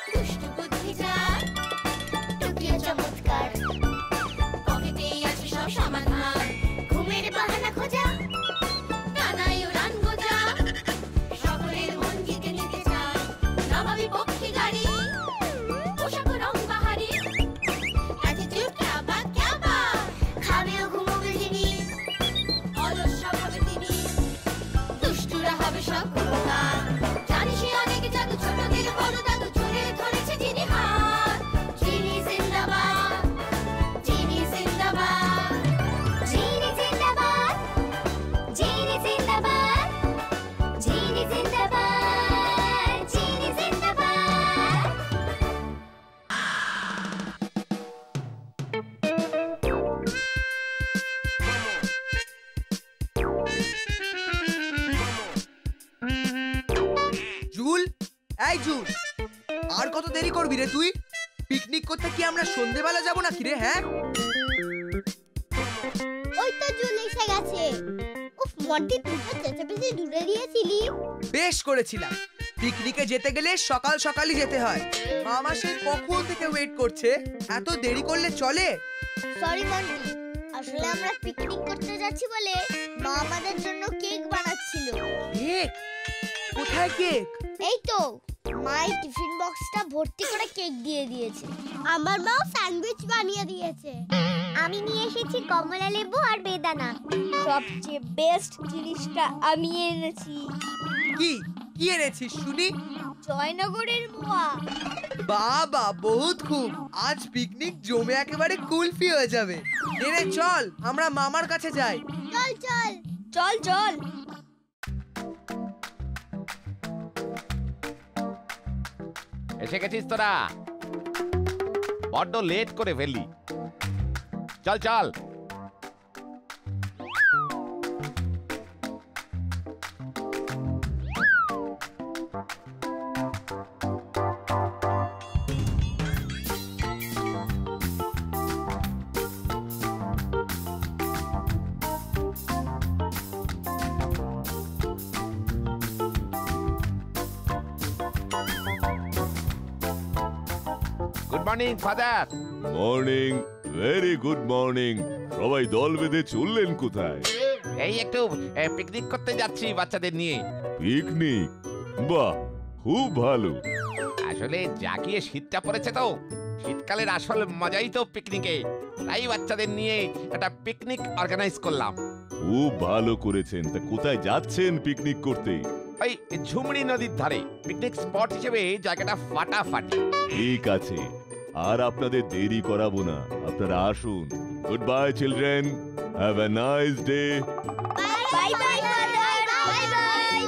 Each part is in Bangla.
দুষ্টু বুদ্ধি যার টুকিও চমৎকার, পকেটেই আছে সব সমাধান, ঘুমের বাহানা খোঁজা, ডানায় উড়ান গোজা, সকলের মন জিতে নিতে চায়, নবাবী পক্ষী গাড়ি, পোশাক রং বাহারি, অ্যাটিটিউড ক্যাবা, খাবেও ঘুমোবে যিনি, অলস স্বভাবে তিনি, দুষ্টুরা হবে সব উপকার, জানিস অনেক জাদু, ছোটদের বড় দাদু, চোরে ধরেছে যিনি হাত, যিনি জিন্দাবাদ, যিনি জিন্দাবাদ, যিনি জিন্দাবাদ, যিনি জিন্দাবাদ, যিনি জিন্দাবাদ, যিনি জিন্দাবাদ। জুল, এই জুল, আর কত দেরি করবি রে তুই? পিকনিক করতে কি আমরা সন্ধেবেলা যাব নাকি রে? হ্যাঁ, ওই তো জুল এসে গেছে। উফ মন্টি, তুই তো চেঁচামেচি দূরে দিয়েছিলি। বেশ করেছিলাম। পিকনিকে যেতে গেলে সকাল সকালই যেতে হয়। মামা সে কখন থেকে ওয়েট করছে, এত দেরি করলে চলে? সরি মন্টি, আসলে আমরা পিকনিক করতে যাচ্ছি বলে মা আমাদের জন্য কেক বানাচ্ছিল। কেক? কোথায় কেক? এই তো মায়ের টিফিন বক্সটা ভর্তি করে কেক দিয়ে দিয়েছে। আমার মাও স্যান্ডউইচ বানিয়ে দিয়েছে। আমি নিয়ে এসেছি কমলা লেবু আর বেদানা। সবচেয়ে বেস্ট জিনিসটা আমি এনেছি। কি কি এনেছিস শুনি? জয়নগরের মোয়া। বাবা, বহুত খুব। আজ পিকনিক জমে একেবারে কুলফি হয়ে যাবে। এরে চল, আমরা মামার কাছে যাই। চল চল চল চল। এসে গেছিস তোরা? বড্ড লেট করে ফেললি। চল চল। Good morning father. Morning, very good morning. সবাই দল বেঁধে চললেন কোথায়? এই একটু পিকনিক করতে যাচ্ছি বাচ্চাদের নিয়ে। পিকনিক? বাহ, খুব ভালো। আসলে জাগিয়ে শীতটা পড়েছে তো, শীতকালের আসল মজাই তো পিকনিকে। তাই বাচ্চাদের নিয়ে একটা পিকনিক অর্গানাইজ করলাম। খুব ভালো করেছেন। তা কোথায় যাচ্ছেন পিকনিক করতে? ওই ঝুমড়ি নদীর ধারে পিকনিক স্পট হিসেবে জায়গাটা ফাটাফাটি। ঠিক আছে, আর আপনাদের দেরি করাবো না, আপনারা আসুন। Good bye children, have a nice day. Bye bye father, bye bye.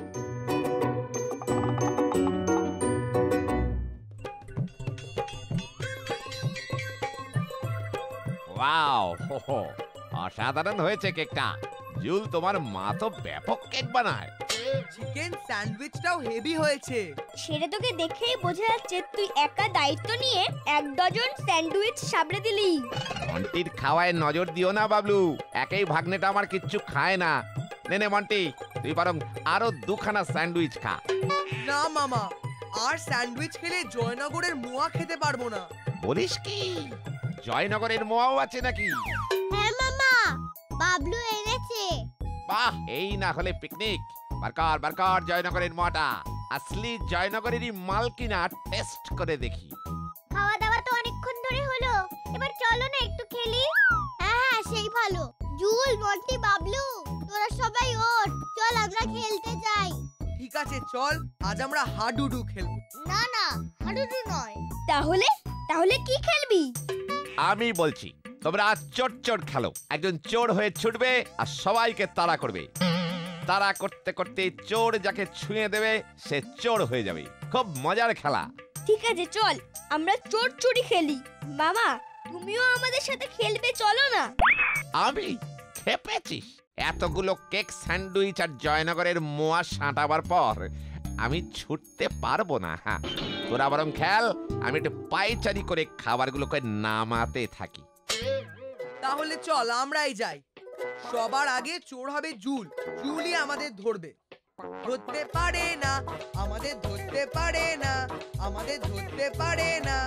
Wow, অসাধারণ হয়েছে কেকটা। জুল, তোমার মা তো ব্যাপক কেক বানায়। চিকেন স্যান্ডউইচটাও হেভি হয়েছে। সেটা তোকে দেখেই বোঝা যাচ্ছে তুই একা দায়িত্ব নিয়ে 1 ডজন স্যান্ডউইচ সাবড়ে দিলি। মন্টির খাওয়ায় নজর দিও না বাবলু, একেই ভাগ্নেটা আমার কিচ্ছু খায় না। নে নে মন্টি, তুই বরং আরো 2খানা স্যান্ডউইচ খা। না মামা, আর স্যান্ডউইচ খেলে জয়নগরের মোয়া খেতে পারবো না। বলিস কি? জয়নগরের মোয়াও আছে নাকি? হ্যাঁ মামা, বাবলু এনেছে। বাহ, এই না হলে পিকনিক। বারকার বারকার জয়নগরের মোয়াটা। আসলি জয়নগরেরই মাল কিনা টেস্ট করে দেখি। খাওয়া দাওয়া তো অনেকক্ষণ ধরে হলো, এবার চলো না একটু খেলি। হ্যাঁ হ্যাঁ, সেই ভালো। জুল, মন্টি, বাবলু, তোরা সবাই ওঠ, চল আমরা খেলতে যাই। ঠিক আছে চল, আজ আমরা হাডুডু খেলবো। না না, হাডুডু নয়। তাহলে তাহলে কি খেলবি? আমি বলছি, তোমরা আজ চোর চোর খেলো। একজন চোর হয়ে ছুটবে আর সবাইকে তাড়া করবে। তাড়া করতে করতে চোর যাকে ছুঁয়ে দেবে সে চোর হয়ে যাবে। খুব মজার খেলা। ঠিক আছে চল, আমরা চোর চুরি খেলি। মামা, তুমিও আমাদের সাথে খেলবে, চলো না। আমি খেপেছিস? এতগুলো কেক, স্যান্ডউইচ আর জয়নগরের মোয়া সাঁটাবার পর আমি ছুটতে পারবো না। হ্যাঁ, তোরা বরং খেল, আমি একটু পায়চারি করে খাবারগুলোকে নামাতে থাকি। তাহলে চল আমরাই যাই। সবার আগে চোর হবে জুল। জুলই আমাদের ধরবে। ধরতে পারে না, আমাদের ধরতে পারে না, আমাদের ধরতে পারে না।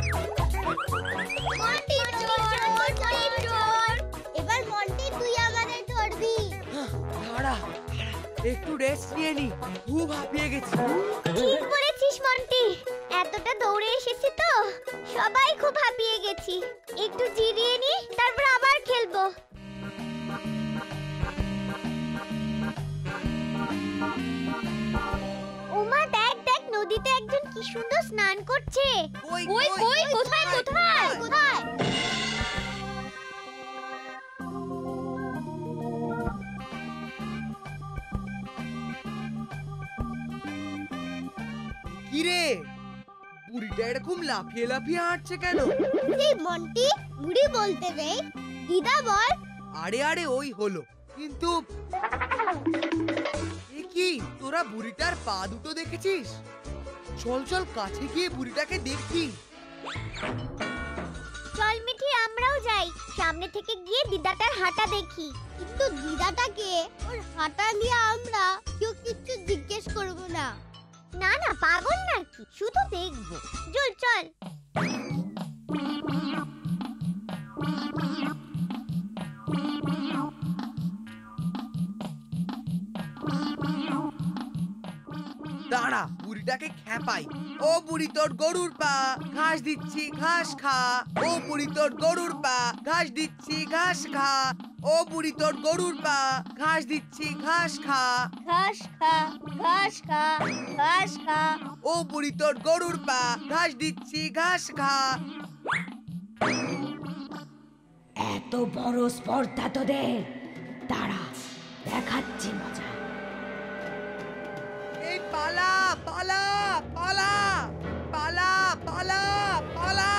মন্টি চোর, মন্টি চোর। এবার মন্টি তুই আমাদের ধরবি। দাঁড়া, একটু রেস্ট নিয়ে নি, খুব হাঁপিয়ে গেছি। ঠিক বলেছিস মন্টি, এতটা দৌড়ে এসেছি তো সবাই খুব হাঁপিয়ে গেছি। একটু জিরিয়ে নি, তারপর আবার খেলবো। ওমা দেখ দেখ, নদীতে একজন কি সুন্দর স্নান করছে। কই কই কই, কোথায় কোথায় কোথায়? কি রে, বুড়িটা এরকম লাফিয়ে লাফিয়ে হাঁটছে কেন? এই মন্টি, বুড়ি বলতে নেই, দিদা বল। আরে আরে ওই হলো, কিন্তু এ কি, তোরা বুড়িটার পা দুটো দেখেছিস? চল চল কাছে গিয়ে বুড়িটাকে দেখি। চল মিঠি, আমরাও যাই, সামনে থেকে গিয়ে দিদাটার হাঁটা দেখি। কিন্তু দিদাটাকে ওর হাঁটা নিয়ে আমরা কেউ কিছু জিজ্ঞেস করব না। না না, পাগল নাকি, শুধু দেখবো। চল চল। দাঁড়া, বুড়িটাকে খেপাই। ও বুড়ি, তোর গরুর পা, ঘাস দিচ্ছি ঘাস খা। ও বুড়ি, তোর গরুর পা, ঘাস দিচ্ছি ঘাস খা। ও বুড়ি, তোর গরুর পা, ঘাস দিচ্ছি ঘাস খা। ঘাস খা, ঘাস খা, ঘাস খা। ও বুড়ি, তোর গরুর পা, ঘাস দিচ্ছি ঘাস খা। এত বড় স্পর্ধা তোদের, দাঁড়া দেখাচ্ছি মজা। এই পালা পালা পালা পালা পালা পালা।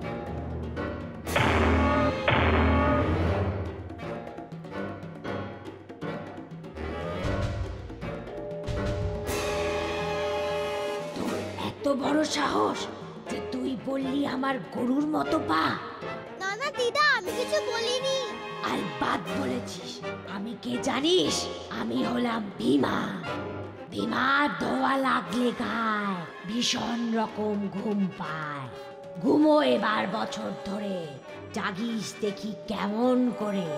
তোর এত বড় সাহস যে তুই বললি আমার গরুর মতো পা? না না দিদা, আমি কিছু বলিনি। আলবাত বলেছিস। আমি কে জানিস? আমি হলাম ভীমা। ভীমা ধোয়া লাগলে গায় ভীষণ রকম ঘুম পায়। ঘুমো এবার বছর ধরে, জাগিস দেখি কেমন করে।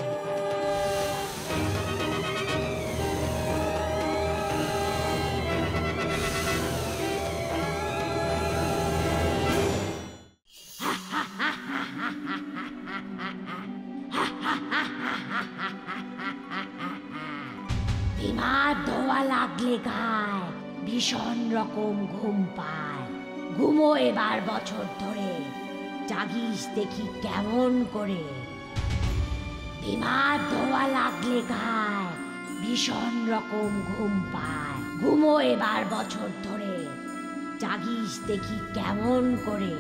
ভীমা ধোয়া লাগলে গায় ভীষণ রকম ঘুম পায়। ঘুমো এবার বছর ধরে, জাগিস দেখি কেমন করে। ভীমা ধোয়া লাগলে গায় ভীষণ রকম ঘুম পায়। ঘুমো এবার বছর ধরে, জাগিস দেখি কেমন করে।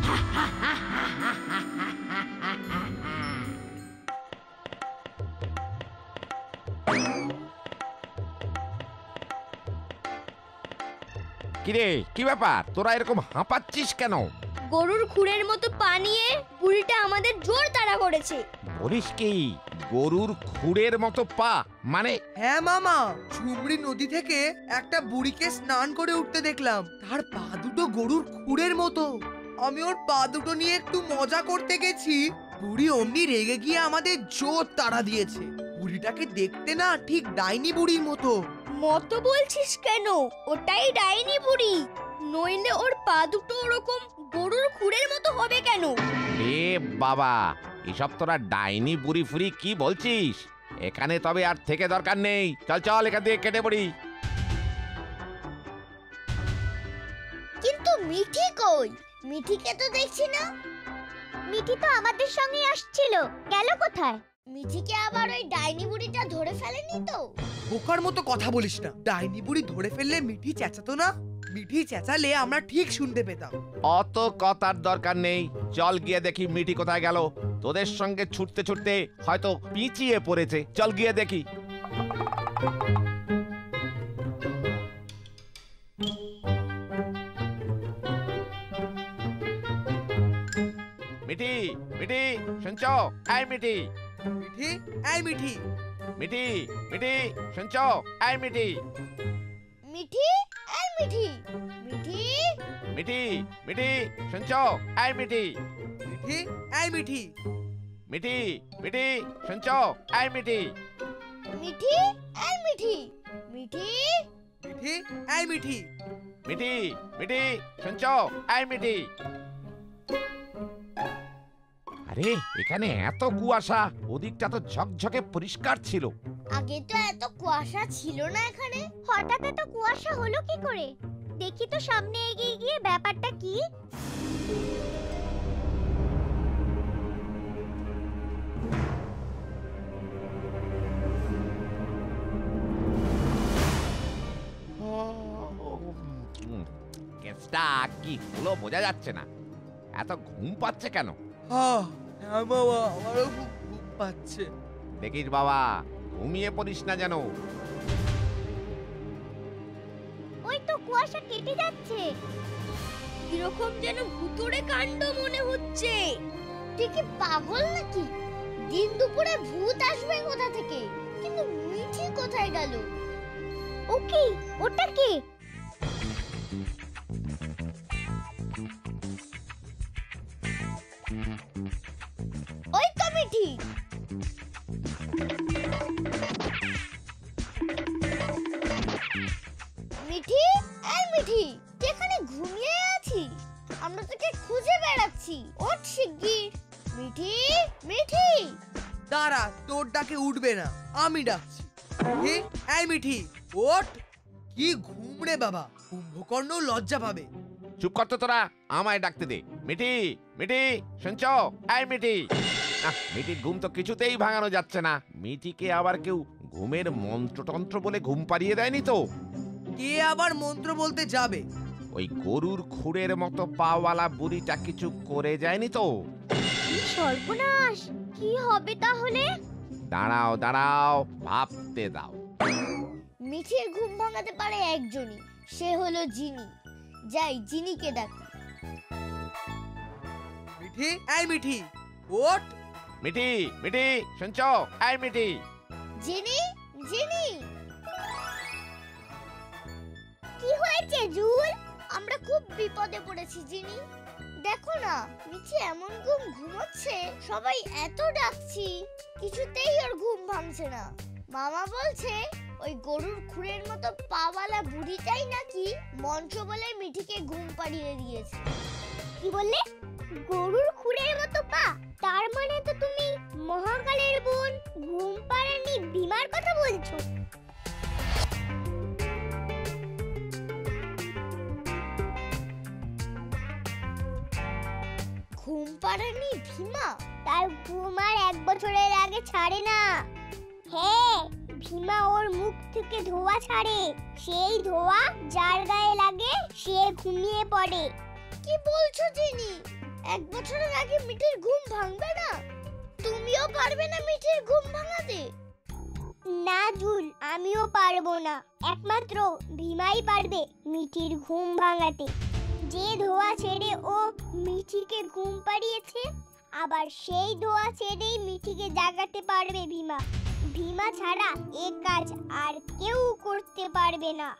কিরে, কি ব্যাপার, তোরা এরকম হাঁপাচ্ছিস কেন? গরুর খুরের মতো পা নিয়ে বুড়িটা আমাদের জোর তাড়া করেছে। বলিস কি, গরুর খুরের মতো পা মানে? হ্যাঁ মামা, ঝুমড়ি নদী থেকে একটা বুড়িকে স্নান করে উঠতে দেখলাম। তার পা দুটো গরুর খুরের মতো। আমি ওর পা দুটো নিয়ে একটু মজা করতে গেছি, বুড়ি অমনি রেগে গিয়ে আমাদের জোর তাড়া দিয়েছে। বুড়িটাকে দেখতে না ঠিক ডাইনি বুড়ির মতো। মতো বলছিস কেন? ওটাই ডাইনি বুড়ি, নইলে ওর পা দুটো ওরকম গরুর খুরের মতো হবে কেন? এ বাবা, এসব তোরা ডাইনি বুড়ি ফুরি কি বলছিস? এখানে তবে আর থেকে দরকার নেই, চল চল এখান থেকে কেটে পড়ি। কিন্তু মিঠি কই? মিঠিকে তো দেখছি না। মিঠি তো আমাদের সঙ্গে আসছিল, গেল কোথায়? মিঠিকে আবার ওই ডাইনি বুড়িটা ধরে ফেলেনি তো? বোকার মতো কথা বলিস না। ডাইনি বুড়ি ধরে ফেললে মিঠি চেঁচাতো না? মিঠি চেঁচালে আমরা ঠিক শুনতে পেতাম। অত কথার দরকার নেই, চল গিয়ে দেখি মিঠি কোথায় গেল। তোদের সঙ্গে ছুটতে ছুটতে হয়তো পিছিয়ে পড়েছে, চল গিয়ে দেখি। মিঠি, মিঠি, শুনছ? এই মিঠি, মিঠি, এই মিঠি। মিঠি, মিঠি, শুনছ? এই মিঠি, মিঠি, এই মিঠি, মিঠি, মিঠি মিঠি শুনছো? এই মিঠি মিঠি, এই মিঠি। মিঠি মিঠি শুনছো? এই মিঠি মিঠি, এই মিঠি, মিঠি, মিঠি, এই মিঠি। মিঠি মিঠি শুনছো? এই মিঠি। আরে এখানে এত কুয়াশা, ওদিকটা তো ঝকঝকে পরিষ্কার ছিল। আগে তো এত কুয়াশা ছিল না এখানে। হঠাৎ এত কুয়াশা হলো কি করে? দেখি তো সামনে এগিয়ে গিয়ে ব্যাপারটা কি। কেসটা কি হলো বোঝা যাচ্ছে না। এত ঘুম পাচ্ছে কেন? হ্যাঁ বাবা, আমারও খুব ঘুম পাচ্ছে। দেখিস বাবা, ঘুমিয়ে পড়িস না যেন। ওই তো কুয়াশা কেটে যাচ্ছে। কিরকম যেন ভুতুড়ে কাণ্ড মনে হচ্ছে। তুই কি পাগল নাকি? দিন দুপুরে ভূত আসবে কোথা থেকে? কিন্তু মিঠি কোথায় গেল? ও কি? ওটা কি? ওই তো মিঠি। মিঠি, এই মিঠি, তুই এখানে ঘুমিয়ে আছিস? আমরা তোকে খুঁজে বেড়াচ্ছি। ওঠ শিগগির। মিঠি, মিঠি। দাঁড়া, তোর ডাকে উঠবে না, আমি ডাকছি। মিঠি, এই মিঠি, ওঠ। কি ঘুম রে বাবা, কুম্ভকর্ণ লজ্জা পাবে। চুপ কর তো তোরা, আমায় ডাকতে দে। মিঠি মিঠি শুনছো? এই মিঠি। মিঠির ঘুম তো কিছুতেই ভাঙানো যাচ্ছে না। মিঠিকে আবার কেউ ঘুমের মন্ত্রতন্ত্র বলে ঘুম পাড়িয়ে দেয়নি তো? কে আবার মন্ত্র বলতে যাবে? ওই গরুর খুরের মতো পাওয়ালা বুড়িটা কিছু করে যায়নি তো? কি সর্বনাশ! কি হবে তাহলে? দাঁড়াও দাঁড়াও, ভাবতে দাও। মিঠির ঘুম ভাঙাতে পারে একজনই, সে হলো জিনি। যাই জিনিকে ডাকি। মিঠি, এই মিঠি, ওঠ। মিঠি মিঠি শুনছো? এই মিঠি। জিনি, জিনি। কি হয়েছে জুল? আমরা খুব বিপদে পড়েছি জিনি। দেখো না, মিঠি এমন ঘুমোচ্ছে, সবাই এত ডাকছি, কিছুতেই ওর ঘুম ভাঙছে না। মামা বলছে ওই গরুর খুরের মতো পাওয়ালা বুড়িটাই নাকি মন্ত্র বলে মিঠিকে ঘুম পাড়িয়ে দিয়েছে। কি বললে? গরুর খুরের মতো পা? তার মানে তো তুমি মহাকালের বোন ঘুম পাড়ানি ভীমার কথা বলছো। ঘুম পাড়ানি ভীমা? তার ঘুম আর 1 বছরের আগে ছাড়ে না। হ্যাঁ, ভীমা ওর মুখ থেকে ধোঁয়া ছাড়ে। সেই ধোঁয়া যার গায়ে লাগে সে ঘুমিয়ে পড়ে। কি বলছো জিনি? 1 বছরের আগে মিঠির ঘুম ভাঙবে না? তুমিও পারবে না মিঠির ঘুম ভাঙাতে? না জুল, আমিও পারবো না। একমাত্র ভীমাই পারবে মিঠির ঘুম ভাঙাতে। যে ধোঁয়া ছেড়ে ও মিঠিকে ঘুম পাড়িয়েছে, আবার সেই ধোঁয়া ছেড়েই মিঠিকে জাগাতে পারবে ভীমা। ভীমা ছাড়া এ কাজ আর কেউ করতে পারবে না।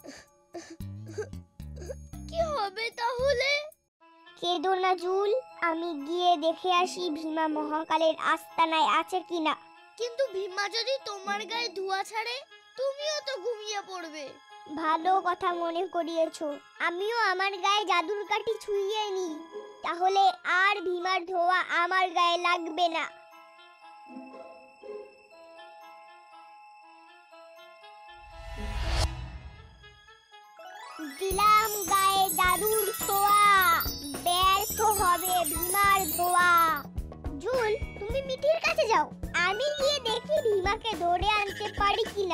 কি হবে তাহলে? কেঁদো না জুল, আমি গিয়ে দেখে আসি ভীমা মহাকালের আস্তানায় আছে কিনা। কিন্তু ভীমা যদি তোমার গায়ে ধোঁয়া ছাড়ে, তুমিও তো ঘুমিয়ে পড়বে। ভালো কথা মনে করিয়েছো। আমিও আমার গায়ে জাদুর কাঠি ছুঁয়ে নি, তাহলে আর ভীমার ধোঁয়া আমার গায়ে লাগবে না। দিলাম গায়ে জাদুর ছোঁয়া, ব্যর্থ হবে ভীমার ধোঁয়া। জুল, তুমি মিঠির কাছে যাও, আমি গিয়ে দেখি ভীমাকে ধরে আনতে পারি কিনা।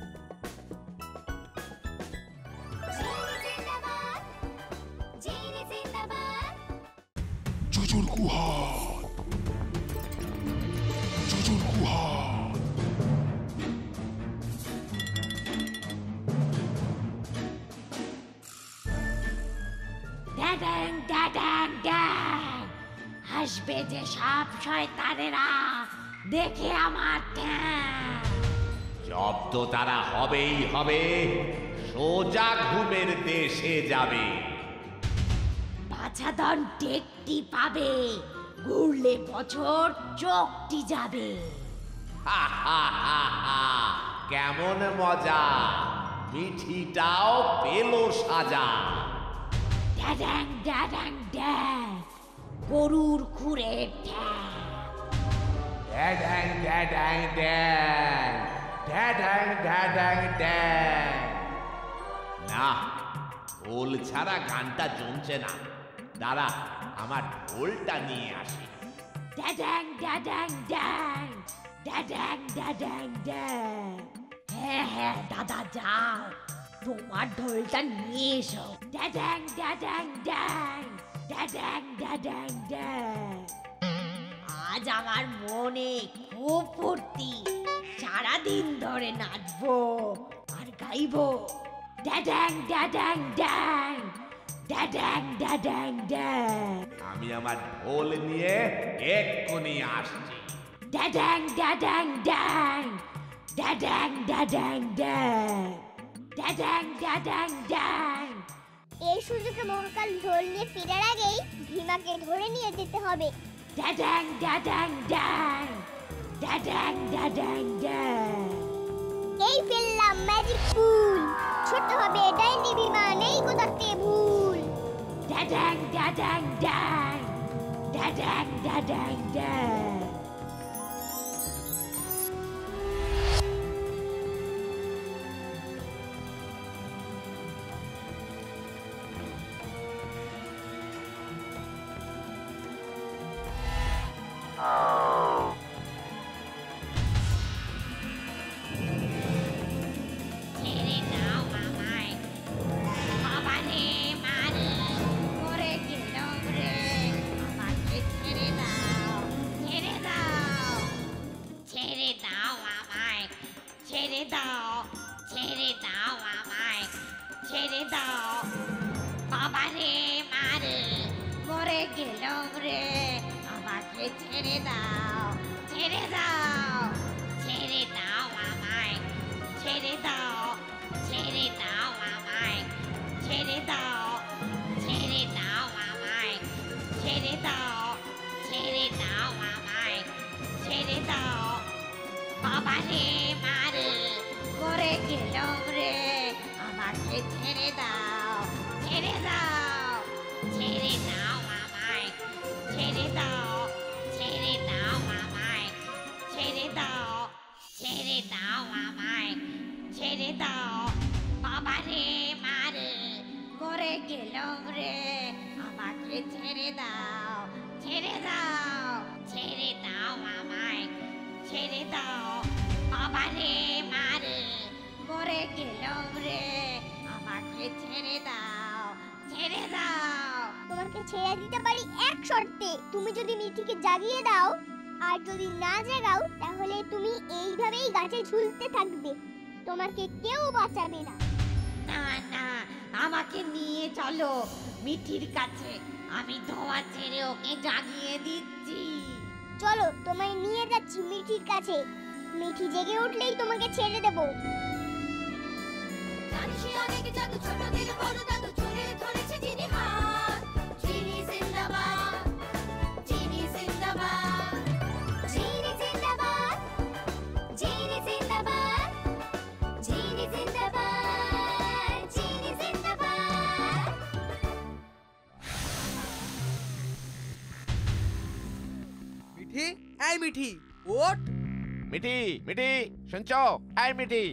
জুজুর গুহা, জুজুর গুহা। ড্যাড্যাং ড্যাড্যাং ড্যাং, হাসবে যে সব শয়তানেরা দেখে আমার ঠ্যাং। জব্দ তারা হবেই হবে, সোজা ঘুমের দেশে যাবে। আচ্ছাদন টেকটি পাবে, ঘুরলে বছর চোখটি যাবে। হা হা হা হা, কেমন মজা, মিঠিটাও পেল সাজা। ড্যাড্যাং ড্যাড্যাং ড্যাং, গরুর খুরের ঠ্যাং। ড্যাড্যাং ড্যাড্যাং ড্যাং, ড্যাড্যাং ড্যাড্যাং ড্যাং। না, ঢোল ছাড়া গানটা জমছে না। দাঁড়া, আমার ঢোলটা নিয়ে আসি। ড্যাড্যাং ড্যাড্যাং ড্যাং, ড্যাড্যাং ড্যাড্যাং ড্যাং। হ্যাঁ হ্যাঁ দাদা যাও, তোমার ঢোলটা নিয়ে এসো। ড্যাড্যাং ড্যাড্যাং ড্যাং, ড্যাড্যাং ড্যাড্যাং ড্যাং। আজ আমার মনে খুব ফুর্তি, সারাদিন ধরে নাচবো আর গাইবো। ড্যাড্যাং ড্যাড্যাং ড্যাং, ড্যাড্যাং ড্যাড্যাং ড্যাং। আমি আমার ঢোল নিয়ে এক্ষুনি আসছি। ড্যাড্যাং ড্যাড্যাং ড্যাং, ড্যাড্যাং ড্যাড্যাং ড্যাং, ড্যাড্যাং ড্যাড্যাং ড্যাং। এই সুযোগে মহাকাল ঢোল নিয়ে ফেরার আগেই ভীমাকে ধরে নিয়ে যেতে হবে। ড্যাড্যাং ড্যাড্যাং ড্যাং, ড্যাড্যাং ড্যাড্যাং ড্যাং। এই ফেললাম ম্যাজিক ফুল, ছোট হবে ডাইনি ভীমা, নেই কোথাতে ভুল। ড্যাড্যাং ড্যাড্যাং ড্যাং, ড্যাড্যাং ড্যাড্যাং ড্যাং। ছেড়ে দাও আমায়, বাবা রে মারে মরে গেলাম রে, আমাকে ছেড়ে দাও, ছেড়ে দাও, ছেড়ে দাও আমায়, ছেড়ে দাও, ছেড়ে দাও আমায়, ছেড়ে দাও, বাবা রে মারে মরে গেলাম রে, আমাকে ছেড়ে দাও, ছেড়ে দাও, ছেড়ে দাও আমায়, ছেড়ে দাও, ছেড়ে দাও আমায়, ছেড়ে দাও, ছেড়ে দাও আমায়, ছেড়ে দাও, ছেড়ে দাও আমায়, ছেড়ে দাও, বাবা রে মারে মরে গেলাম রে, আমাকে ছেড়ে দাও, ছেড়ে দাও, ছেড়ে দাও আমায়, ছেড়ে দাও, ছেড়ে দাও আমায়, ছেড়ে দাও, ছেড়ে দাও আমায়, ছেড়ে দাও, বাবা রে মারে মরে গেলাম রে, আমাকে ছেড়ে দাও, ছেড়ে দাও, ছেড়ে দাও আমায়, ছেড়ে দাও, বাবা রে মারে মরে গেলাম রে, আমাকে ছেড়ে দাও, ছেড়ে দাও। তোমাকে ছেড়ে দিতে পারি এক শর্তে, তুমি যদি মিঠিকে জাগিয়ে দাও, আর যদি না জাগাও তাহলে তুমি এইভাবেই গাছে ঝুলতে থাকবে, তোমাকে কেউ বাঁচাবে না। না না, আমাকে নিয়ে চলো মিঠির কাছে, আমি ধোঁয়া ছেড়ে ওকে জাগিয়ে দিচ্ছি। চলো তোমায় নিয়ে যাচ্ছি মিঠির কাছে, মিঠি জেগে উঠলেই তোমাকে ছেড়ে দেব। অনেক জাদু, ছোটদের বড় দাদু চলে ধরেছে যিনি হাত, যিনি জিন্দাবাদ, যিনি জিন্দাবাদ, যিনি জিন্দাবাদ, যিনি জিন্দাবাদ, যিনি জিন্দাবাদ, যিনি জিন্দাবাদ। মিঠি, এই মিঠি, ওঠ। মিঠি, মিঠি, শুনছো? এই মিঠি।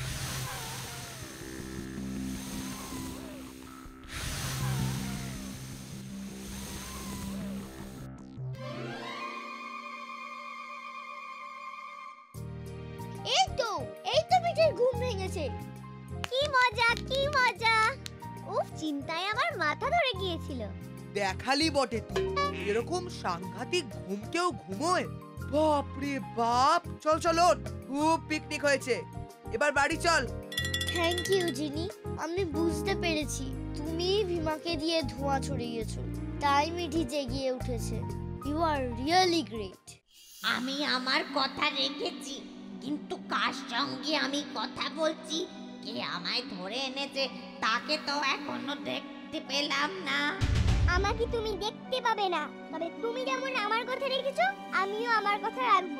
এই তো মিঠির ঘুম ভেঙেছে। কি মজা, কি মজা। উফ, চিন্তায় আমার মাথা ধরে গিয়েছিল। দেখালি বটে তুই, এরকম সাংঘাতিক ঘুম কেউ ঘুমোয়? বাপরে বাপ। চল চল ওঠ, খুব পিকনিক হয়েছে, এবার বাড়ি চল। থ্যাংক ইউ জিনি, আমি বুঝতে পেরেছি তুমি ভীমাকে দিয়ে ধোঁয়া ছড়িয়েছো, তাই মিঠি জেগে উঠেছে। You are really great. আমি আমার কথা রেখেছি, কিন্তু কার সঙ্গে আমি কথা বলছি, কে আমায় ধরে এনেছে তাকে তো এখনো দেখতে পেলাম না। আমাকে তুমি দেখতে পাবে না, তবে তুমি যেমন আমার কথা রেখেছো আমিও আমার কথা রাখবো।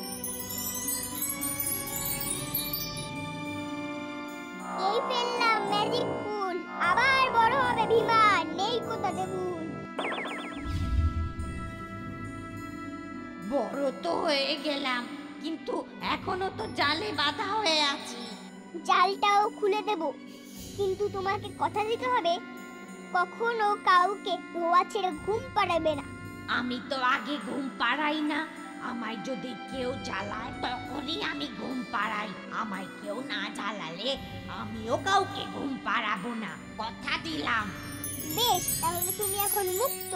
এই ফেললাম ম্যাজিক ফুল, আবার বড় হবে ভীমা, নেই কোথাতে ভুল। বড় তো হয়ে গেলাম, কিন্তু এখনো তো জালে বাঁধা হয়ে আছি। জালটাও খুলে দেব, কিন্তু তোমাকে কথা দিতে হবে কখনো কাউকে ধোয়া ছেড়ে ঘুম পাড়াবে না। আমি তো আগে ঘুম পাড়াই না, আমায় যদি কেউ জ্বালায় তখনই আমি ঘুম পাড়াই। আমায় কেউ না জ্বালালে আমিও কাউকে ঘুম পাড়াবো না, কথা দিলাম। বেশ, তাহলে তুমি এখন মুক্ত।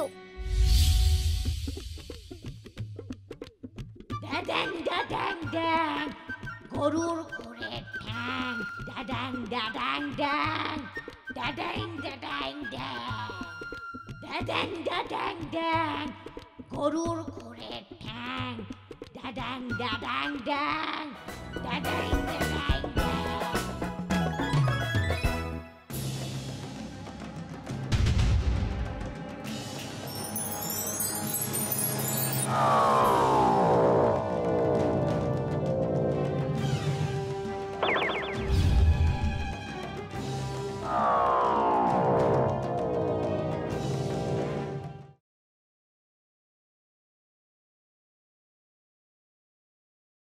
ড্যাড্যাং ড্যাড্যাং ড্যাং, গরুর খুরের ঠ্যাং, ড্যাড্যাং ড্যাড্যাং ড্যাং, ড্যাড্যাং ড্যাড্যাং ড্যাং, ড্যাড্যাং ড্যাড্যাং ড্যাং, গরুর খুরের ঠ্যাং, ড্যাড্যাং ড্যাড্যাং ড্যাং, ড্যাড্যাং ড্যাড্যাং ড্যাং।